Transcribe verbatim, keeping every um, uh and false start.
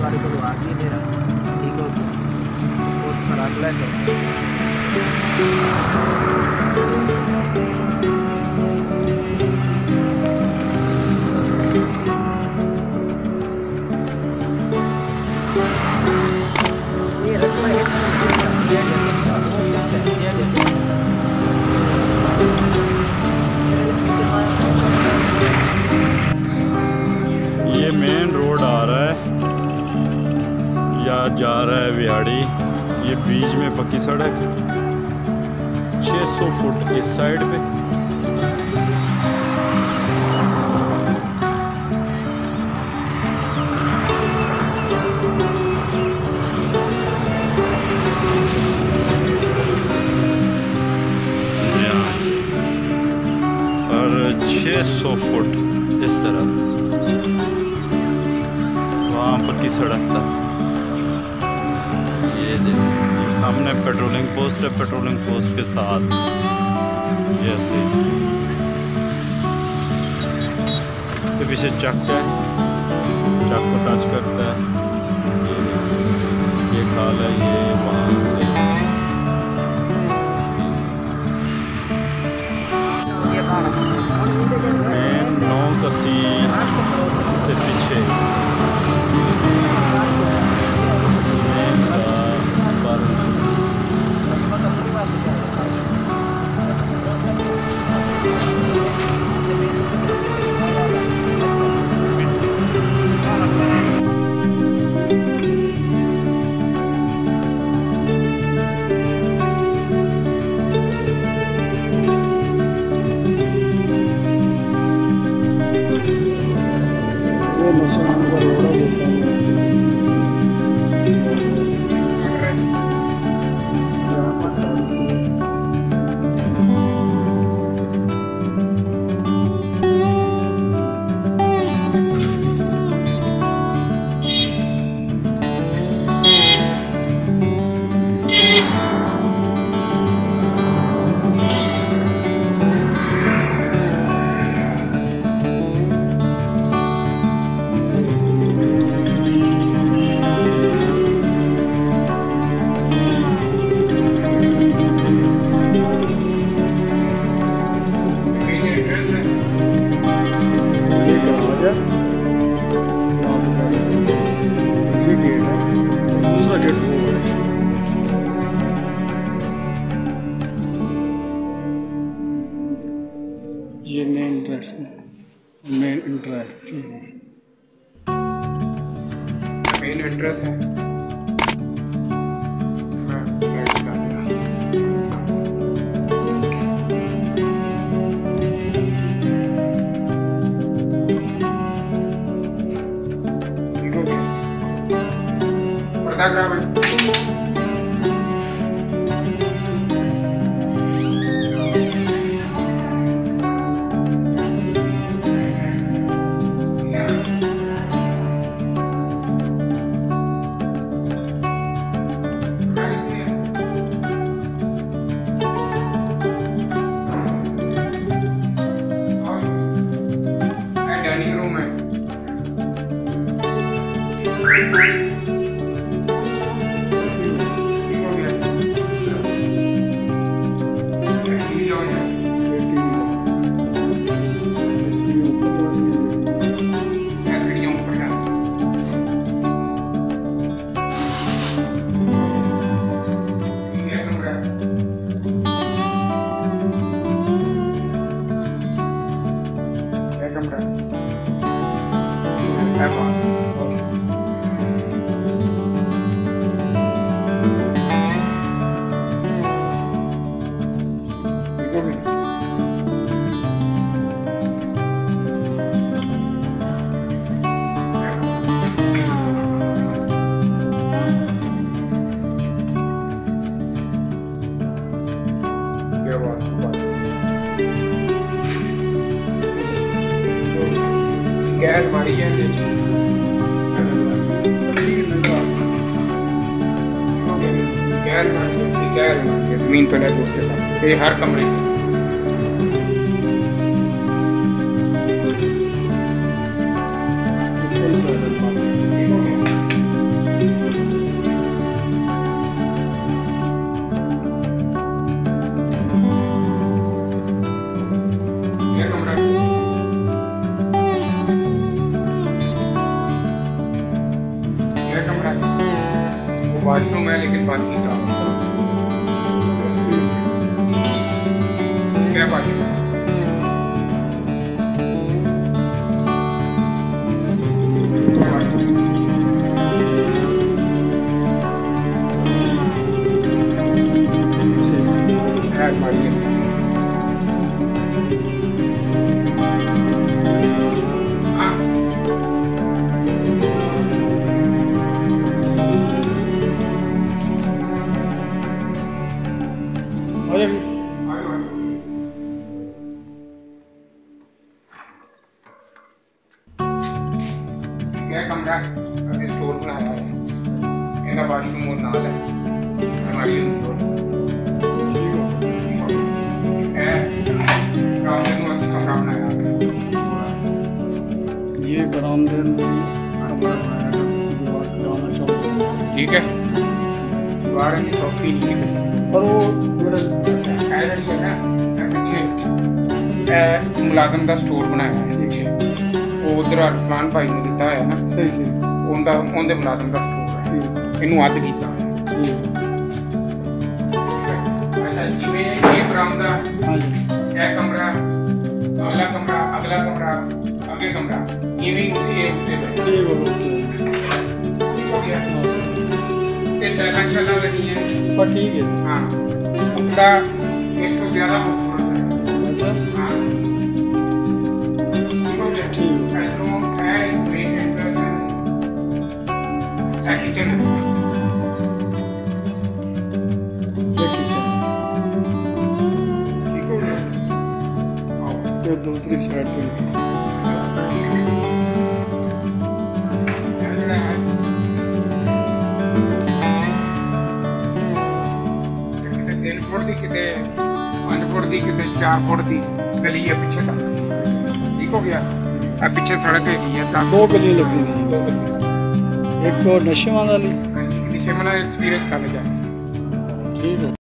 बारे को आ गई मेरा ठीक हो गया बहुत सारा अगला है ये रखना है ये मेन रोड आ रहा है या जा रहा है विहाड़ी। ये बीच में पक्की सड़क छह सौ फुट इस साइड पे और छह सौ फुट इस तरफ वहाँ पक्की सड़क तक। ये देखिए सामने पेट्रोलिंग पोस्ट है, पेट्रोलिंग पोस्ट के साथ जैसे तो पीछे चक है, चक को टच करता है। ये ये खाल है, ये वहाँ से मेन नौ तहसील से पीछे ये मेन एंट्रेंस है, मेन एंट्रेंस मेन एंट्रेंस है। डाइनिंग रूम है। गैस मारी है गैस मारी गैस मारी जमीन तो लग उसके साथ ये हर कमरे में वाशरूम है लेकिन बाकी का क्या बाकी क्या कमरा अभी स्टोर बनाया है इनका वाशरूम और नाल है हमारी कमरा बनाया ये बरामदे ठीक है दीवार की सौखी नहीं है और वो मुलाजम का स्टोर बनाया है पीछे वो उधर अरफान भाई ने दिता है ना सही सही उनका उनके मुलाजम का स्टोर है इनू अद किया अच्छा जिवें ये बरामदा हाँ जी यह कमरा अगला कमरा अगला कमरा अगले कमरा इवें ये उससे ठीक हो गया ठीक हो गया ये टाइलां शालां लगी हैं पर ठीक है हाँ कमरा एक तो ज़्यादा खूबसूरत है अच्छा हाँ ठीक हो गया ठीक ऐसो है मेन एंट्रेंस है किचन ठीक हो गया तो दूसरी साइड पे तीन फुट की कितने पाँच फुट की कितने चार फुट की गली है पीछे तक ठीक हो गया अब पीछे सड़क है दस दो गलियां लगेंगी दो गली एक तो नशे वाली नीचे मैंने एक्सपीरियंस कर लिया ठीक है।